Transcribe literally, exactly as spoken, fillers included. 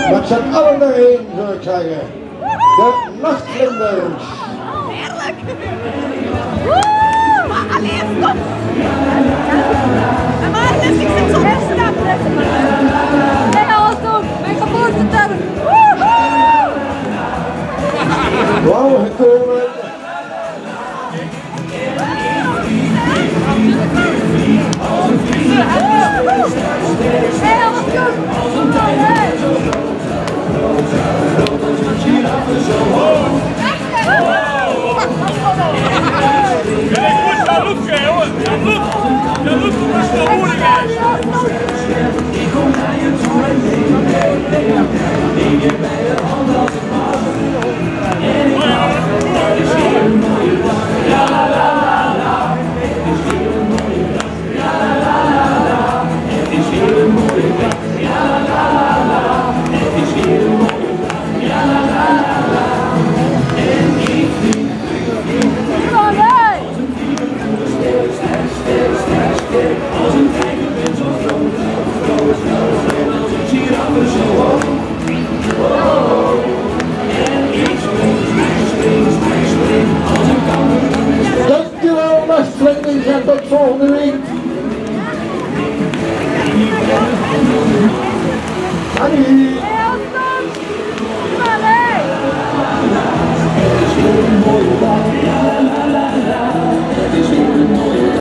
Met z'n allen erheen, zou ik zeggen. De Nachtvlinders. Heerlijk! Woe! Maar alleen stop! En maar is ik zit zo herstap. Nee, alles doen! Mijn geboorteterm! Woehoe! Blauw gekomen. Hey, alles goed! Dankjewel, Nachtvlinders, en tot volgende week. Annie. Hey,